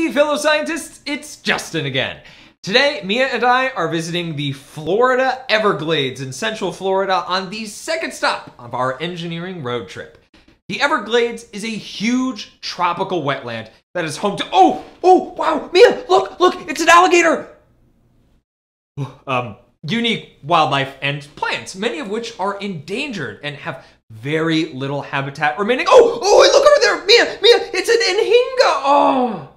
Hey fellow scientists, it's Justin again. Today, Mia and I are visiting the Florida Everglades in Central Florida on the second stop of our engineering road trip. The Everglades is a huge tropical wetland that is home to— Oh, wow, Mia, look, it's an alligator! Unique wildlife and plants, many of which are endangered and have very little habitat remaining. Oh, look over there, Mia, it's an anhinga! Oh!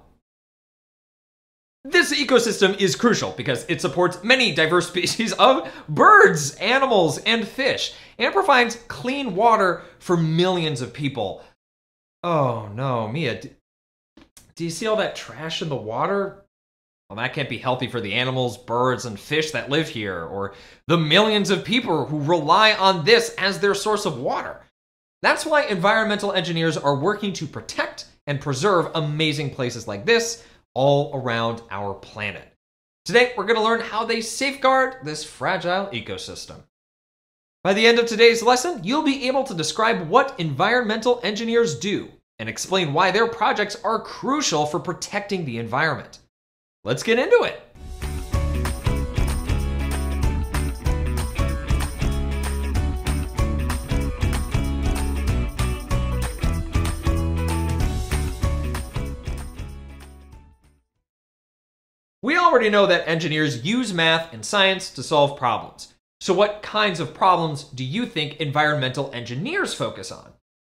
This ecosystem is crucial because it supports many diverse species of birds, animals, and fish, and provides clean water for millions of people. Oh no, Mia, do you see all that trash in the water? Well, that can't be healthy for the animals, birds, and fish that live here, or the millions of people who rely on this as their source of water. That's why environmental engineers are working to protect and preserve amazing places like this all around our planet. Today, we're going to learn how they safeguard this fragile ecosystem. By the end of today's lesson, you'll be able to describe what environmental engineers do and explain why their projects are crucial for protecting the environment. Let's get into it. We already know that engineers use math and science to solve problems. So what kinds of problems do you think environmental engineers focus on?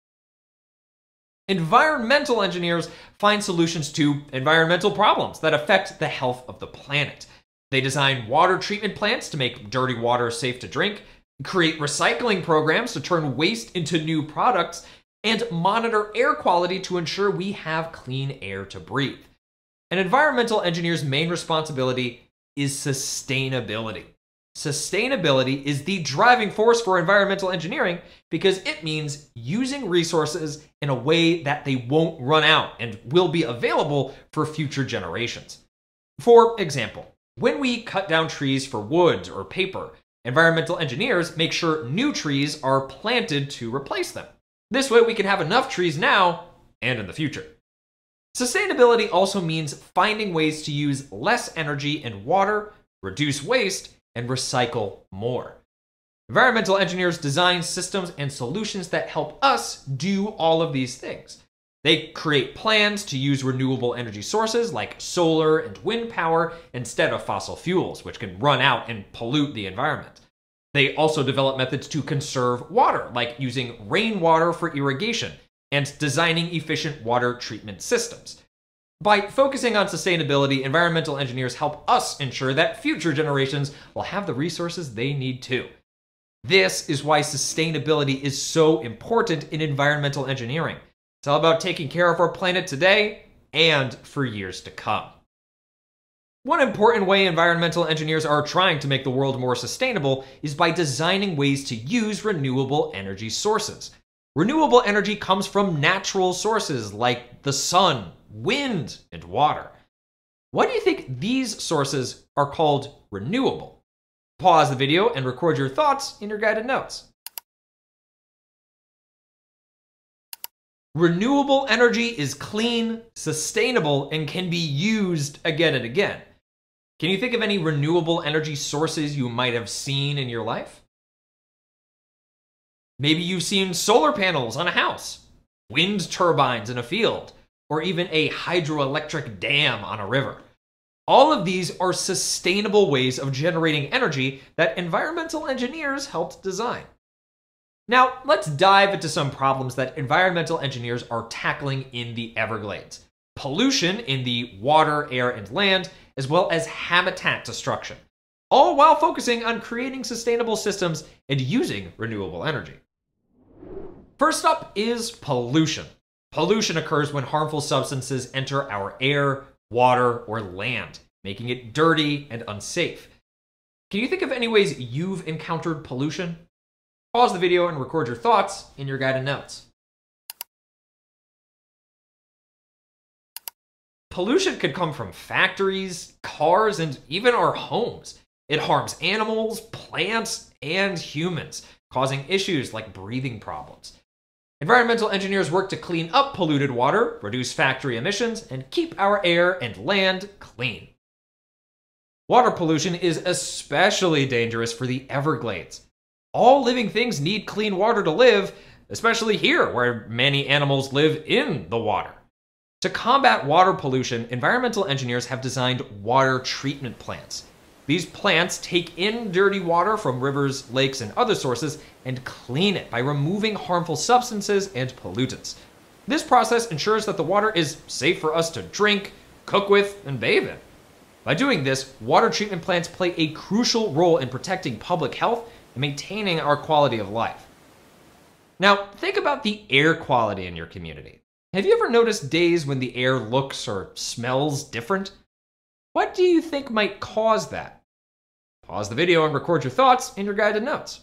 Environmental engineers find solutions to environmental problems that affect the health of the planet. They design water treatment plants to make dirty water safe to drink, create recycling programs to turn waste into new products, and monitor air quality to ensure we have clean air to breathe. An environmental engineer's main responsibility is sustainability. Sustainability is the driving force for environmental engineering because it means using resources in a way that they won't run out and will be available for future generations. For example, when we cut down trees for wood or paper, environmental engineers make sure new trees are planted to replace them. This way we can have enough trees now and in the future. Sustainability also means finding ways to use less energy and water, reduce waste, and recycle more. Environmental engineers design systems and solutions that help us do all of these things. They create plans to use renewable energy sources like solar and wind power instead of fossil fuels, which can run out and pollute the environment. They also develop methods to conserve water, like using rainwater for irrigation and designing efficient water treatment systems. By focusing on sustainability, environmental engineers help us ensure that future generations will have the resources they need too. This is why sustainability is so important in environmental engineering. It's all about taking care of our planet today and for years to come. One important way environmental engineers are trying to make the world more sustainable is by designing ways to use renewable energy sources. Renewable energy comes from natural sources like the sun, wind, and water. Why do you think these sources are called renewable? Pause the video and record your thoughts in your guided notes. Renewable energy is clean, sustainable, and can be used again and again. Can you think of any renewable energy sources you might have seen in your life? Maybe you've seen solar panels on a house, wind turbines in a field, or even a hydroelectric dam on a river. All of these are sustainable ways of generating energy that environmental engineers helped design. Now, let's dive into some problems that environmental engineers are tackling in the Everglades. Pollution in the water, air, and land, as well as habitat destruction, all while focusing on creating sustainable systems and using renewable energy. First up is pollution. Pollution occurs when harmful substances enter our air, water, or land, making it dirty and unsafe. Can you think of any ways you've encountered pollution? Pause the video and record your thoughts in your guided notes. Pollution could come from factories, cars, and even our homes. It harms animals, plants, and humans, causing issues like breathing problems. Environmental engineers work to clean up polluted water, reduce factory emissions, and keep our air and land clean. Water pollution is especially dangerous for the Everglades. All living things need clean water to live, especially here where many animals live in the water. To combat water pollution, environmental engineers have designed water treatment plants. These plants take in dirty water from rivers, lakes, and other sources and clean it by removing harmful substances and pollutants. This process ensures that the water is safe for us to drink, cook with, and bathe in. By doing this, water treatment plants play a crucial role in protecting public health and maintaining our quality of life. Now, think about the air quality in your community. Have you ever noticed days when the air looks or smells different? What do you think might cause that? Pause the video and record your thoughts in your guided notes.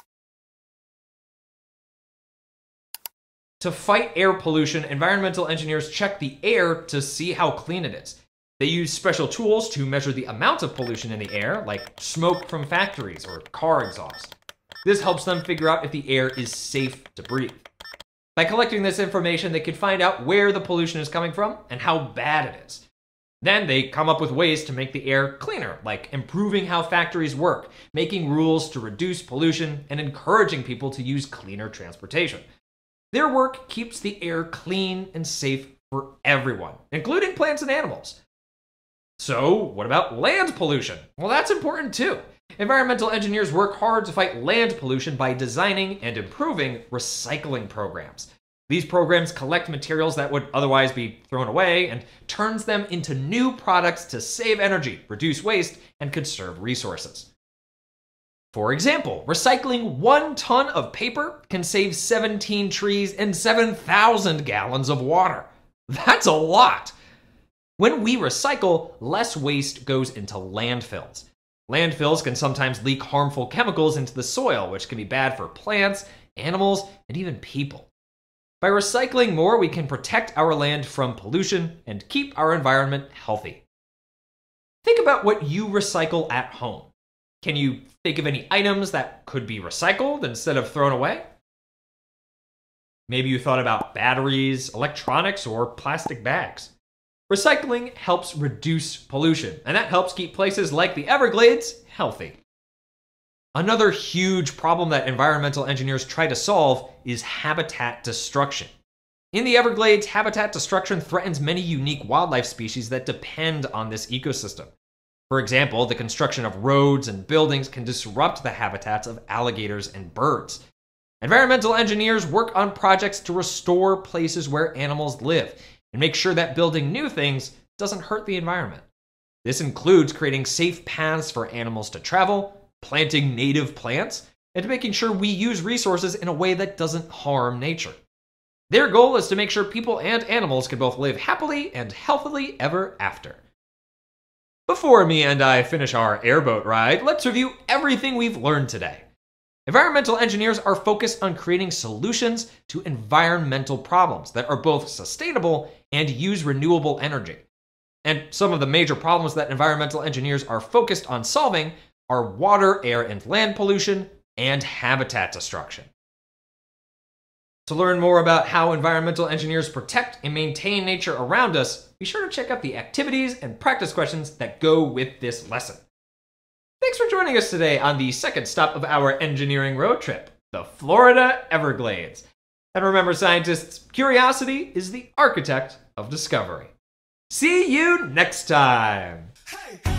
To fight air pollution, environmental engineers check the air to see how clean it is. They use special tools to measure the amount of pollution in the air, like smoke from factories or car exhaust. This helps them figure out if the air is safe to breathe. By collecting this information, they can find out where the pollution is coming from and how bad it is. Then they come up with ways to make the air cleaner, like improving how factories work, making rules to reduce pollution, and encouraging people to use cleaner transportation. Their work keeps the air clean and safe for everyone, including plants and animals. So, what about land pollution? Well, that's important too. Environmental engineers work hard to fight land pollution by designing and improving recycling programs. These programs collect materials that would otherwise be thrown away and turns them into new products to save energy, reduce waste, and conserve resources. For example, recycling 1 ton of paper can save 17 trees and 7,000 gallons of water. That's a lot! When we recycle, less waste goes into landfills. Landfills can sometimes leak harmful chemicals into the soil, which can be bad for plants, animals, and even people. By recycling more, we can protect our land from pollution and keep our environment healthy. Think about what you recycle at home. Can you think of any items that could be recycled instead of thrown away? Maybe you thought about batteries, electronics, or plastic bags. Recycling helps reduce pollution, and that helps keep places like the Everglades healthy. Another huge problem that environmental engineers try to solve is habitat destruction. In the Everglades, habitat destruction threatens many unique wildlife species that depend on this ecosystem. For example, the construction of roads and buildings can disrupt the habitats of alligators and birds. Environmental engineers work on projects to restore places where animals live and make sure that building new things doesn't hurt the environment. This includes creating safe paths for animals to travel, planting native plants, and making sure we use resources in a way that doesn't harm nature. Their goal is to make sure people and animals can both live happily and healthily ever after. Before me and I finish our airboat ride, let's review everything we've learned today. Environmental engineers are focused on creating solutions to environmental problems that are both sustainable and use renewable energy. And some of the major problems that environmental engineers are focused on solving are water, air, and land pollution, and habitat destruction. To learn more about how environmental engineers protect and maintain nature around us, be sure to check out the activities and practice questions that go with this lesson. Thanks for joining us today on the second stop of our engineering road trip, the Florida Everglades. And remember, scientists, curiosity is the architect of discovery. See you next time! Hey.